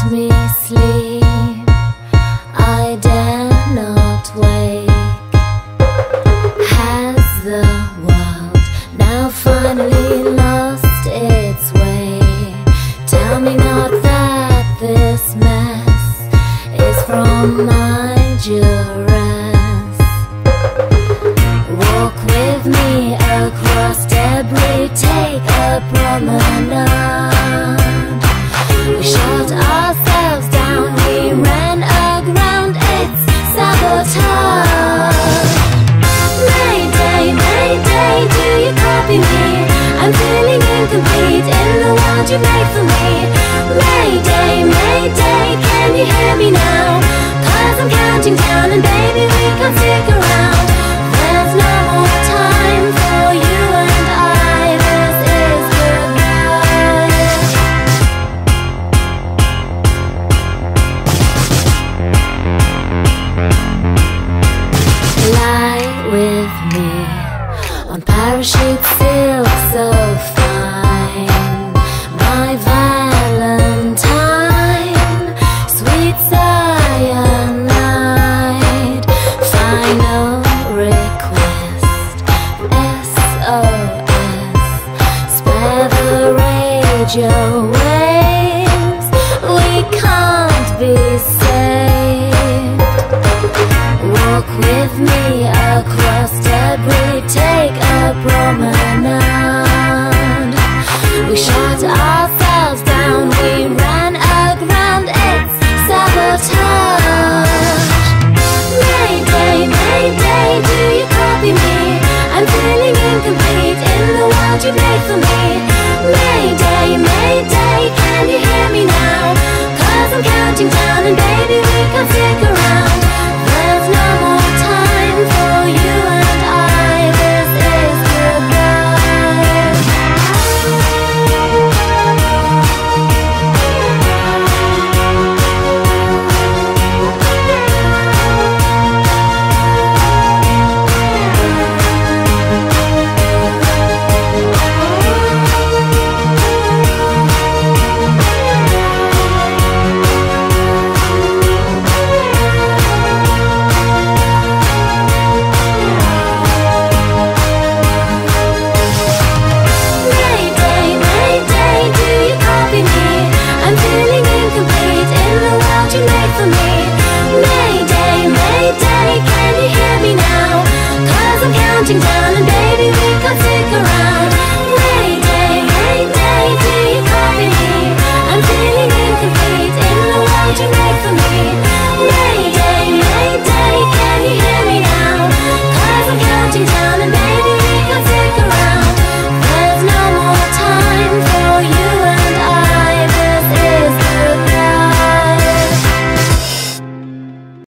me sleep, I dare not wake. Has the world now finally lost its way? Tell me not that this mess is from my duress. Walk with me across debris, take a promenade. We shut ourselves down, we ran aground, it's sabotage. Mayday, mayday, do you copy me? I'm feeling incomplete in the world you made for me. Mayday, mayday, can you hear me now? 'Cause I'm counting down and baby we can't stick around. There's no more time for you and I, this is goodbye. Fly with me on parachute silk so fine, my valentine, sweet cyanide. Final request, SOS, spare the radio waves, we can't be saved. Walk with me across debris, take a promenade. We shut ourselves down, we ran aground, it's sabotage. Mayday, mayday, do you copy me? I'm feeling incomplete in the world you made for me. Mayday, mayday, can you hear me now? 'Cause I'm counting down and baby we can't stick around. There's no more time for you and I, this is goodbye. Mayday, mayday, do you copy me? I'm feeling incomplete in the world you made for me. Mayday, mayday, can you hear me now? 'Cause I'm counting down and baby we can't stick around.